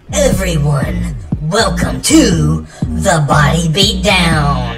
Everyone, welcome to the Body Beatdown.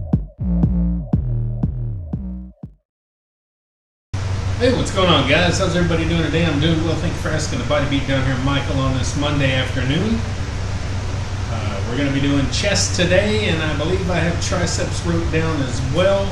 Hey, what's going on, guys? How's everybody doing today? I'm doing well. Thank you for asking. The Body Beatdown here, Michael, on this Monday afternoon. We're going to be doing chest today, and I believe I have triceps wrote down as well.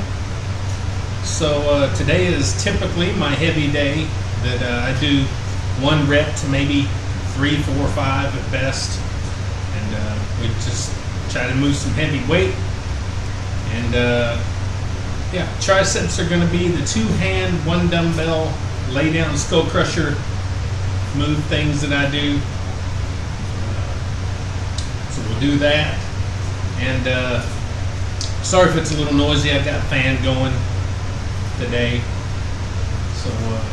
So today is typically my heavy day that I do 1 rep to maybe 3, 4, 5 at best, and we just try to move some heavy weight. And yeah, triceps are going to be the 2-hand, 1 dumbbell, lay down skull crusher move things that I do. So we'll do that. And sorry if it's a little noisy. I've got a fan going today. So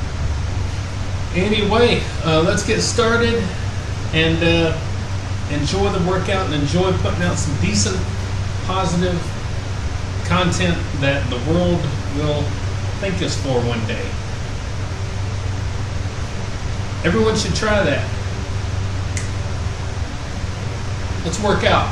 anyway, let's get started and enjoy the workout and enjoy putting out some decent, positive content that the world will thank us for one day. Everyone should try that. Let's work out.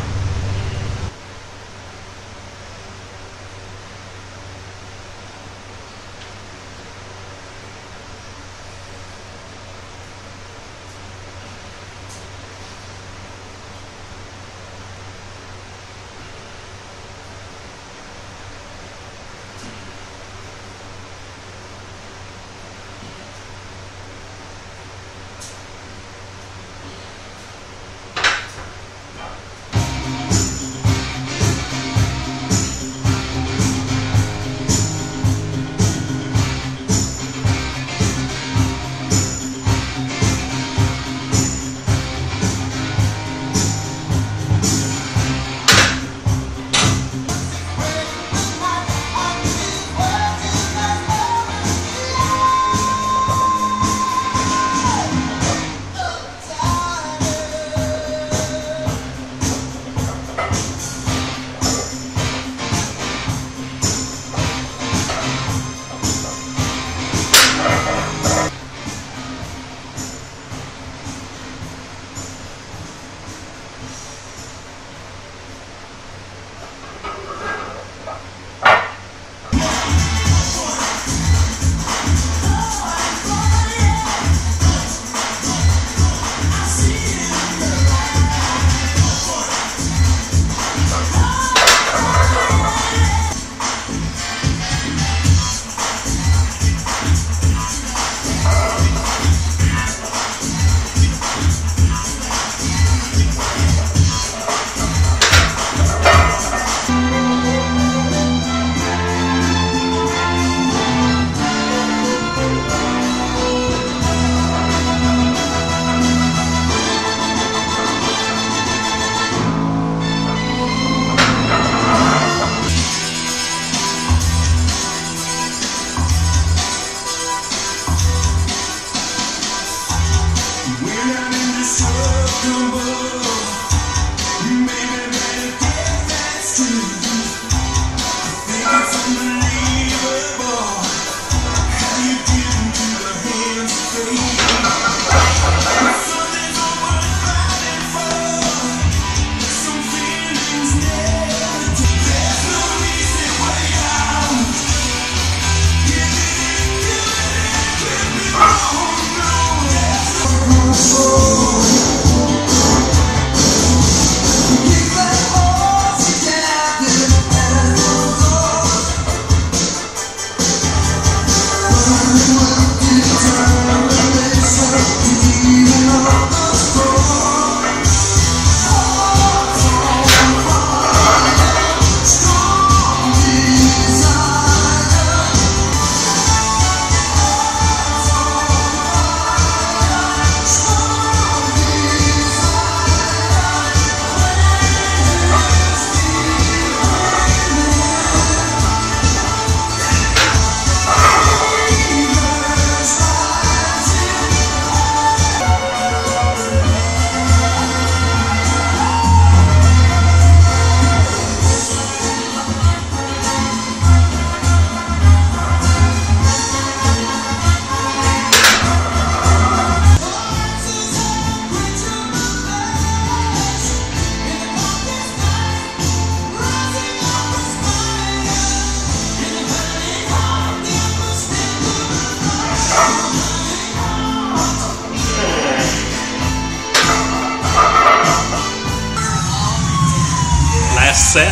last set,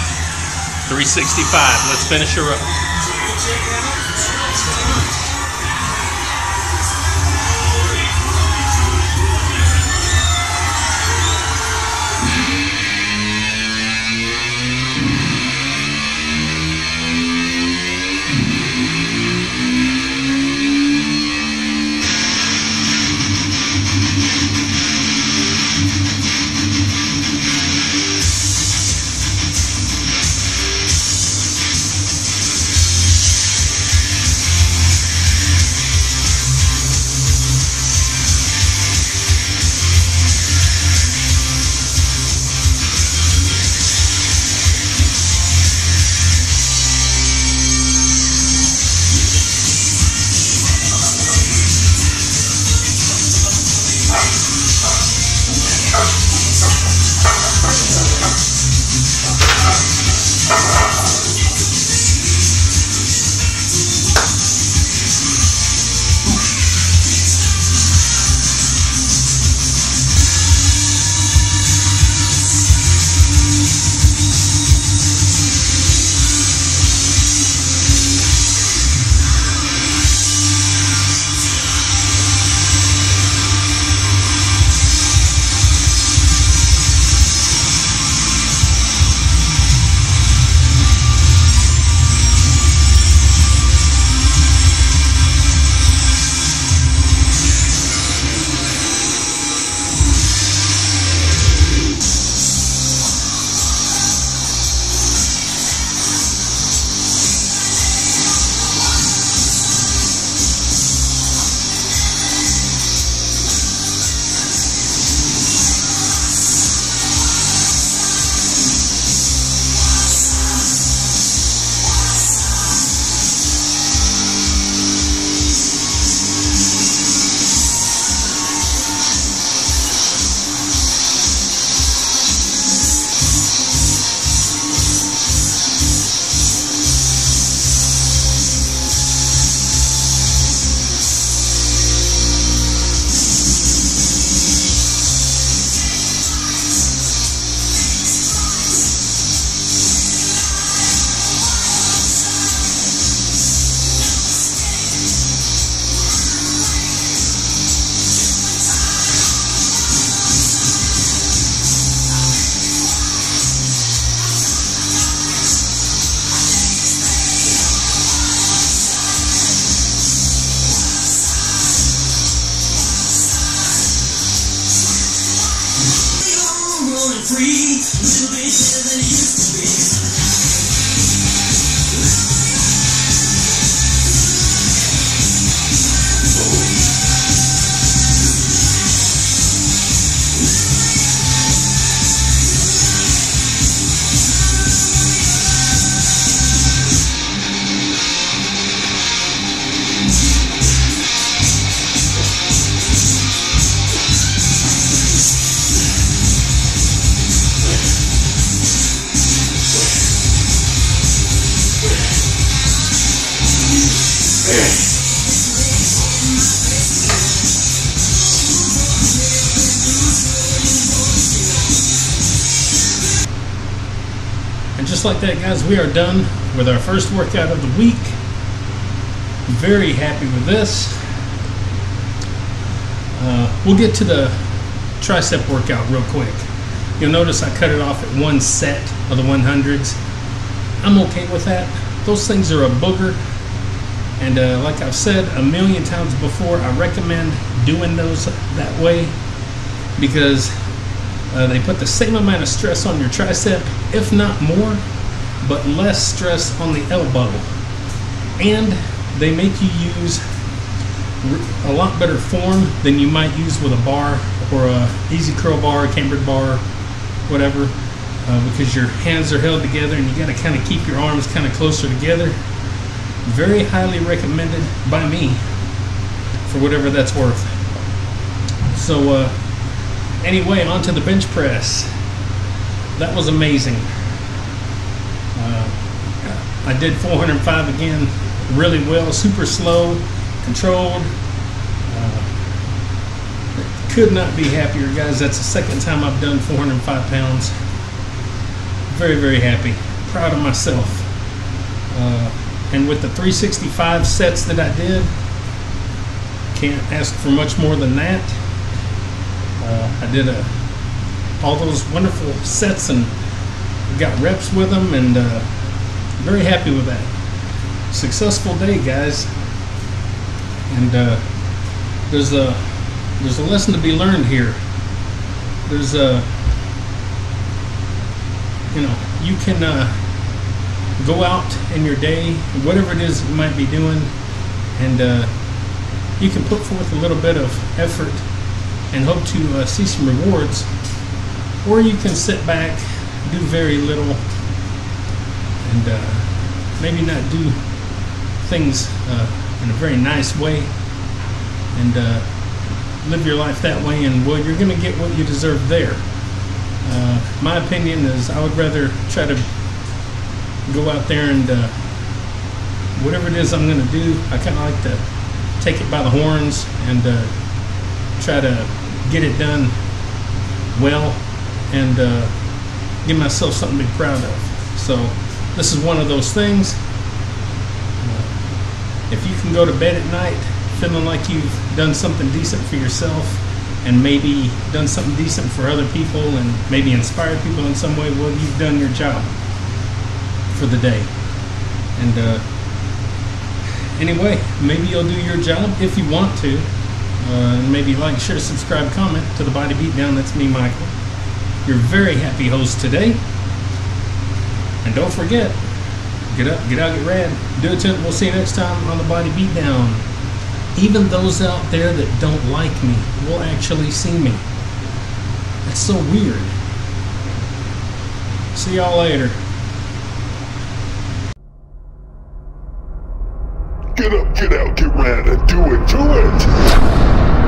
365. Let's finish her up. Free, a little bit better than it used to be. And just like that, guys, we are done with our first workout of the week. Very happy with this. We'll get to the tricep workout real quick. You'll notice I cut it off at one set of the 100s. I'm okay with that. Those things are a booger. And like I've said a million times before, I recommend doing those that way because they put the same amount of stress on your tricep, if not more, but less stress on the elbow. And they make you use a lot better form than you might use with a bar or a easy curl bar, cambered bar, whatever, because your hands are held together and you got to kind of keep your arms kind of closer together. Very highly recommended by me for whatever that's worth. So anyway, on to the bench press. That was amazing. I did 405 again really well, super slow, controlled. Could not be happier, guys. That's the second time I've done 405 pounds. very, very happy, proud of myself. And with the 365 sets that I did, can't ask for much more than that. I did all those wonderful sets and got reps with them, and very happy with that. Successful day, guys. And there's a lesson to be learned here. There's you can go out in your day, whatever it is you might be doing, and you can put forth a little bit of effort and hope to see some rewards, or you can sit back, do very little, and maybe not do things in a very nice way, and live your life that way, and well, you're going to get what you deserve there. My opinion is I would rather try to go out there and whatever it is I'm going to do, I kind of like to take it by the horns and try to get it done well, and give myself something to be proud of. So this is one of those things. If you can go to bed at night feeling like you've done something decent for yourself, and maybe done something decent for other people, and maybe inspired people in some way, well, you've done your job for the day. And anyway, maybe you'll do your job if you want to. And maybe like, share, subscribe, comment to the Body Beatdown. That's me, Michael, your very happy host today. And don't forget, get up, get out, get rad, do it to it. We'll see you next time on the Body Beatdown. Even those out there that don't like me will actually see me. That's so weird. See y'all later. Get up, get out, get rad, and do it to it!